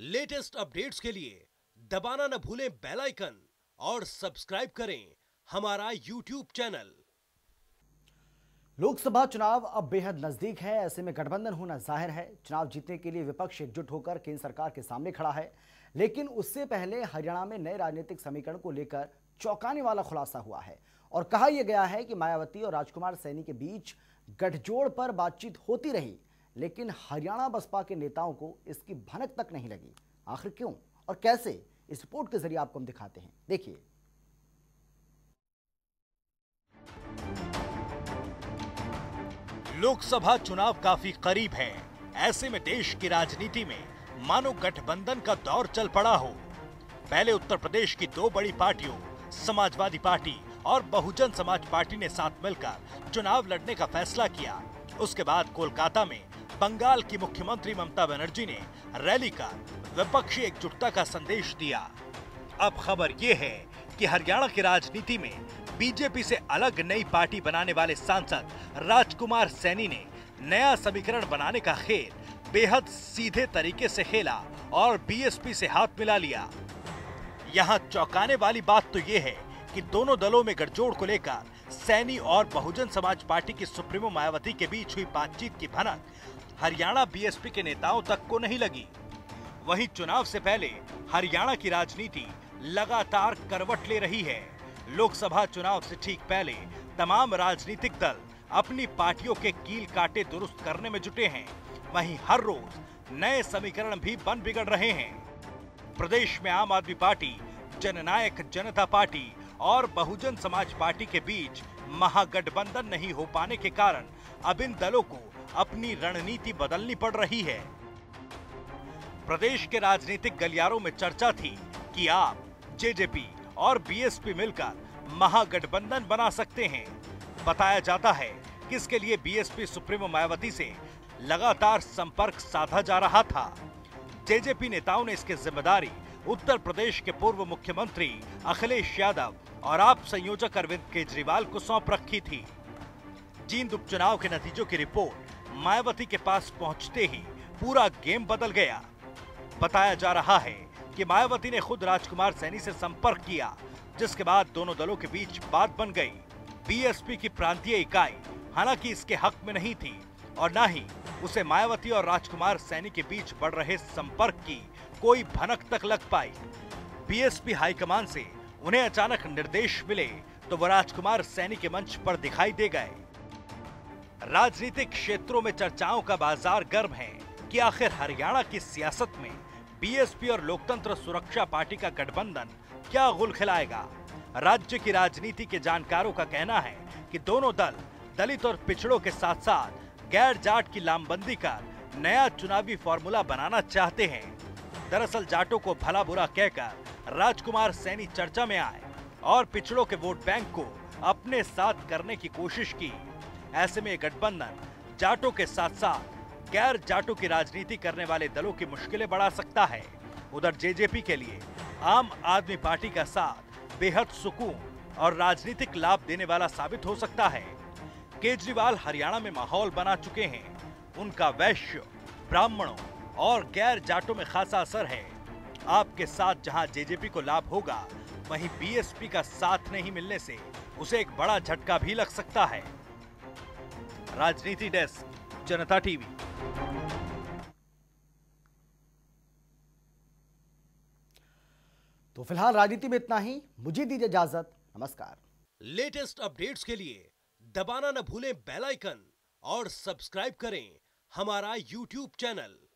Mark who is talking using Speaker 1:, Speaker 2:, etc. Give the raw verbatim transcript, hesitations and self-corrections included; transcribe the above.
Speaker 1: Latest updates के लिए दबाना न भूलें बेल आइकन और सब्सक्राइब करें हमारा यूट्यूब चैनल।
Speaker 2: लोकसभा चुनाव अब बेहद नजदीक है, ऐसे में गठबंधन होना जाहिर है। चुनाव जीतने के लिए विपक्ष एकजुट होकर केंद्र सरकार के सामने खड़ा है, लेकिन उससे पहले हरियाणा में नए राजनीतिक समीकरण को लेकर चौंकाने वाला खुलासा हुआ है और कहा यह गया है कि मायावती और राजकुमार सैनी के बीच गठजोड़ पर बातचीत होती रही, लेकिन हरियाणा बसपा के नेताओं को इसकी भनक तक नहीं लगी। आखिर क्यों और कैसे, इस रिपोर्ट के जरिए आपको हम दिखाते हैं, देखिए।
Speaker 1: लोकसभा चुनाव काफी करीब है, ऐसे में देश की राजनीति में मानो गठबंधन का दौर चल पड़ा हो। पहले उत्तर प्रदेश की दो बड़ी पार्टियों समाजवादी पार्टी और बहुजन समाज पार्टी ने साथ मिलकर चुनाव लड़ने का फैसला किया। उसके बाद कोलकाता में बंगाल की मुख्यमंत्री ममता बनर्जी ने रैली कर विपक्षी एकजुटता का संदेश दिया। अब खबर ये है कि हरियाणा की राजनीति में बीजेपी से अलग नई पार्टी बनाने वाले सांसद राजकुमार सैनी ने नया समीकरण बनाने का खेल बेहद सीधे तरीके से खेला और बीएसपी से हाथ मिला लिया। यहाँ चौंकाने वाली बात तो ये है कि दोनों दलों में गठजोड़ को लेकर सैनी और बहुजन समाज पार्टी की सुप्रीमो मायावती के बीच हुई बातचीत की भनक हरियाणा बीएसपी के नेताओं तक को नहीं लगी। वहीं चुनाव से पहले हरियाणा की राजनीति लगातार करवट ले रही है। लोकसभा चुनाव से ठीक पहले तमाम राजनीतिक दल अपनी पार्टियों के कील कांटे दुरुस्त करने में जुटे हैं। वहीं हर रोज नए समीकरण भी बन बिगड़ रहे हैं। प्रदेश में आम आदमी पार्टी, जननायक जनता पार्टी और बहुजन समाज पार्टी के बीच महागठबंधन नहीं हो पाने के कारण अब इन दलों को अपनी रणनीति बदलनी पड़ रही है। प्रदेश के राजनीतिक गलियारों में चर्चा थी कि आप जेजेपी और बीएसपी मिलकर महागठबंधन बना सकते हैं। बताया जाता है कि इसके लिए बीएसपी सुप्रीमो मायावती से लगातार संपर्क साधा जा रहा था। जेजेपी नेताओं ने इसकी जिम्मेदारी उत्तर प्रदेश के पूर्व मुख्यमंत्री अखिलेश यादव और आप संयोजक अरविंद केजरीवाल को सौंप रखी थी। जींद उपचुनाव के नतीजों की रिपोर्ट मायावती के पास पहुंचते ही पूरा गेम बदल गया। बताया जा रहा है कि मायावती ने खुद राजकुमार सैनी से संपर्क किया, जिसके बाद दोनों दलों के बीच बात बन गई। बीएसपी की प्रांतीय इकाई हालांकि इसके हक में नहीं थी और न ही उसे मायावती और राजकुमार सैनी के बीच बढ़ रहे संपर्क की कोई भनक तक लग पाई। बीएसपी हाईकमान से उन्हें अचानक निर्देश मिले तो वो राजकुमार सैनी के मंच पर दिखाई दे गए। राजनीतिक क्षेत्रों में चर्चाओं का बाजार गर्म है कि आखिर हरियाणा की सियासत में बीएसपी और लोकतंत्र सुरक्षा पार्टी का गठबंधन क्या गुल खिलाएगा। राज्य की राजनीति के जानकारों का कहना है कि दोनों दल दलित और पिछड़ों के साथ साथ गैर जाट की लामबंदी कर नया चुनावी फॉर्मूला बनाना चाहते हैं। दरअसल जाटों को भला बुरा कहकर राजकुमार सैनी चर्चा में आए और पिछड़ों के वोट बैंक को अपने साथ करने की कोशिश की। ऐसे में गठबंधन जाटों के साथ साथ गैर जाटों की राजनीति करने वाले दलों की मुश्किलें बढ़ा सकता है। उधर जेजेपी के लिए आम आदमी पार्टी का साथ बेहद सुकून और राजनीतिक लाभ देने वाला साबित हो सकता है। केजरीवाल हरियाणा में माहौल बना चुके हैं। उनका वैश्य, ब्राह्मणों और गैर जाटों में खासा असर है। आपके साथ जहां जेजेपी को लाभ होगा, वहीं बीएसपी का साथ नहीं मिलने से उसे एक बड़ा झटका भी लग सकता है। राजनीति डेस्क, जनता टीवी।
Speaker 2: तो फिलहाल राजनीति में इतना ही, मुझे दीजिए इजाजत, नमस्कार।
Speaker 1: लेटेस्ट अपडेट्स के लिए दबाना न भूलें बेल आइकन और सब्सक्राइब करें हमारा यूट्यूब चैनल।